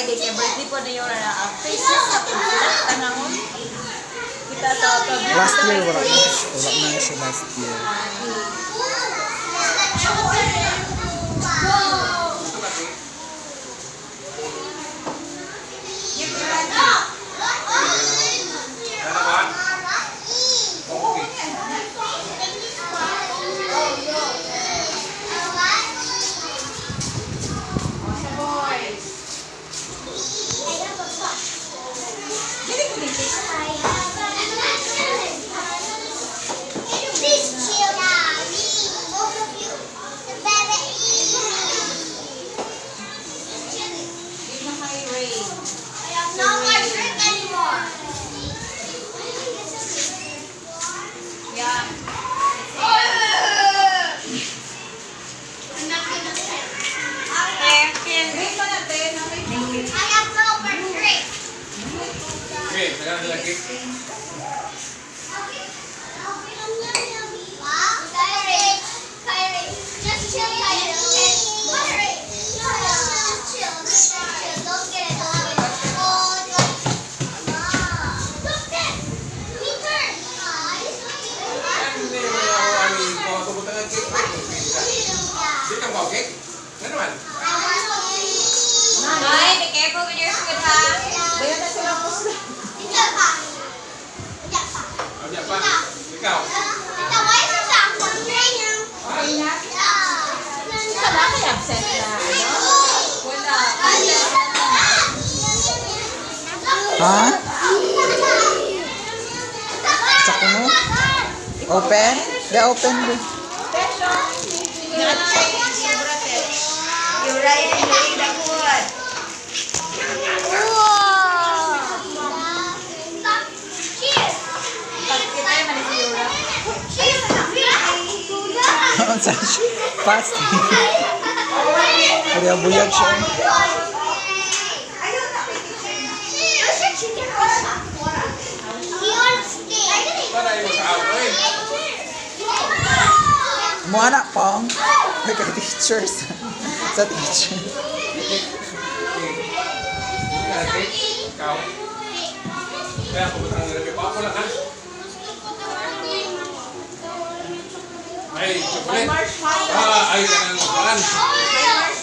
Friday kay birthday po na yung faces na po sila tanahon. Kita sa Last year wala na siya last year. Nay, be careful with your food, ha? Ha? Saka mo? Open? Di open mo. Yura, enjoy the food. Fast. Ada buyag siya. Mo anak pong. Ka teachers. Sa teacher. Kaya ako butang nilagay pa ako lang ha. Ay, chocolate. Ay, kanang makan.